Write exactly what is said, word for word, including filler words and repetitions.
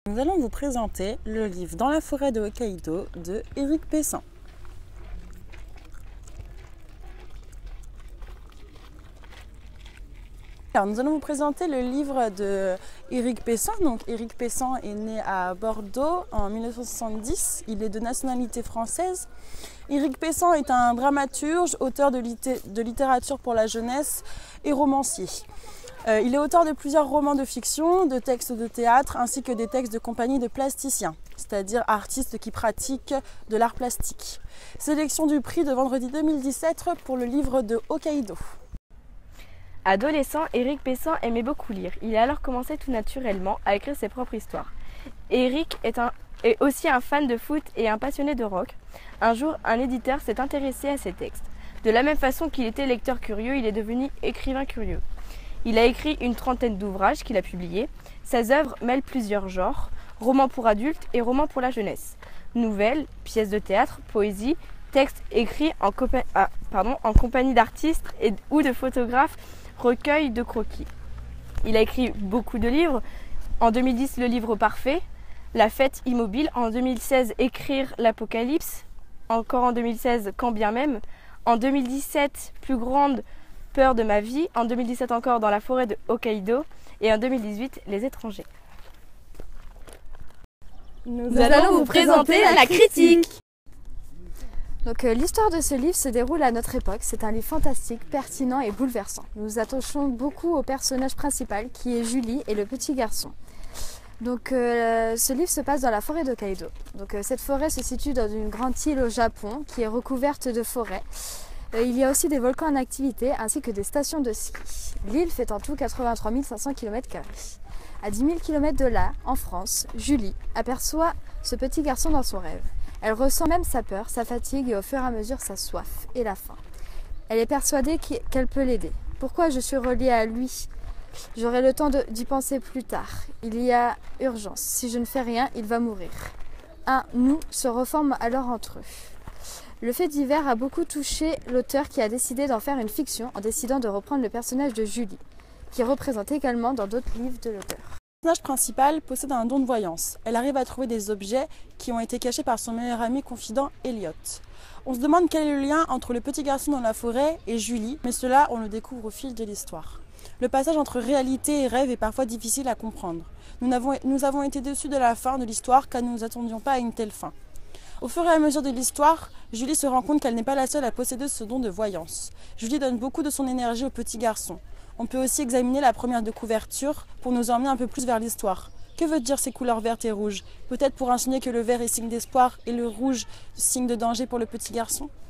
Nous allons vous présenter le livre Dans la forêt de Hokkaido de Éric Pessan. Alors, nous allons vous présenter le livre de Éric Pessan. Donc, Éric Pessan est né à Bordeaux en mille neuf cent soixante-dix. Il est de nationalité française. Éric Pessan est un dramaturge, auteur de, litté de littérature pour la jeunesse et romancier. Euh, il est auteur de plusieurs romans de fiction, de textes de théâtre, ainsi que des textes de compagnie de plasticiens, c'est-à-dire artistes qui pratiquent de l'art plastique. Sélection du prix de vendredi deux mille dix-sept pour le livre de Hokkaido. Adolescent, Éric Pessan aimait beaucoup lire. Il a alors commencé tout naturellement à écrire ses propres histoires. Éric est, un, est aussi un fan de foot et un passionné de rock. Un jour, un éditeur s'est intéressé à ses textes. De la même façon qu'il était lecteur curieux, il est devenu écrivain curieux. Il a écrit une trentaine d'ouvrages qu'il a publiés. Ses œuvres mêlent plusieurs genres, romans pour adultes et romans pour la jeunesse. Nouvelles, pièces de théâtre, poésie, textes écrits en, ah, pardon, en compagnie d'artistes et, ou de photographes, recueil de croquis. Il a écrit beaucoup de livres. En deux mille dix, Le livre parfait, La fête immobile. En deux mille seize, Écrire l'apocalypse. Encore en deux mille seize, Quand bien même. En deux mille dix-sept, Plus grande peur de ma vie. En deux mille dix-sept encore, Dans la forêt de Hokkaido. Et en deux mille dix-huit, Les étrangers. Nous, Nous allons vous présenter la critique. Donc euh, l'histoire de ce livre se déroule à notre époque. C'est un livre fantastique, pertinent et bouleversant. Nous nous attachons beaucoup au personnage principal qui est Julie et le petit garçon. Donc euh, ce livre se passe dans la forêt d'Hokkaido. Donc euh, cette forêt se situe dans une grande île au Japon qui est recouverte de forêts. Euh, il y a aussi des volcans en activité ainsi que des stations de ski. L'île fait en tout quatre-vingt-trois mille cinq cents kilomètres carrés. À dix mille kilomètres de là, en France, Julie aperçoit ce petit garçon dans son rêve. Elle ressent même sa peur, sa fatigue et au fur et à mesure sa soif et la faim. Elle est persuadée qu'elle peut l'aider. Pourquoi je suis reliée à lui? J'aurai le temps d'y penser plus tard. Il y a urgence. Si je ne fais rien, il va mourir. Un « nous » se reforme alors entre eux. Le fait divers a beaucoup touché l'auteur qui a décidé d'en faire une fiction en décidant de reprendre le personnage de Julie, qui est représenté également dans d'autres livres de l'auteur. Le personnage principal possède un don de voyance. Elle arrive à trouver des objets qui ont été cachés par son meilleur ami confident Elliot. On se demande quel est le lien entre le petit garçon dans la forêt et Julie, mais cela on le découvre au fil de l'histoire. Le passage entre réalité et rêve est parfois difficile à comprendre. Nous avons, nous avons été déçus de la fin de l'histoire car nous ne nous attendions pas à une telle fin. Au fur et à mesure de l'histoire, Julie se rend compte qu'elle n'est pas la seule à posséder ce don de voyance. Julie donne beaucoup de son énergie au petit garçon. On peut aussi examiner la première de couverture pour nous emmener un peu plus vers l'histoire. Que veut dire ces couleurs vertes et rouges? Peut-être pour insinuer que le vert est signe d'espoir et le rouge signe de danger pour le petit garçon?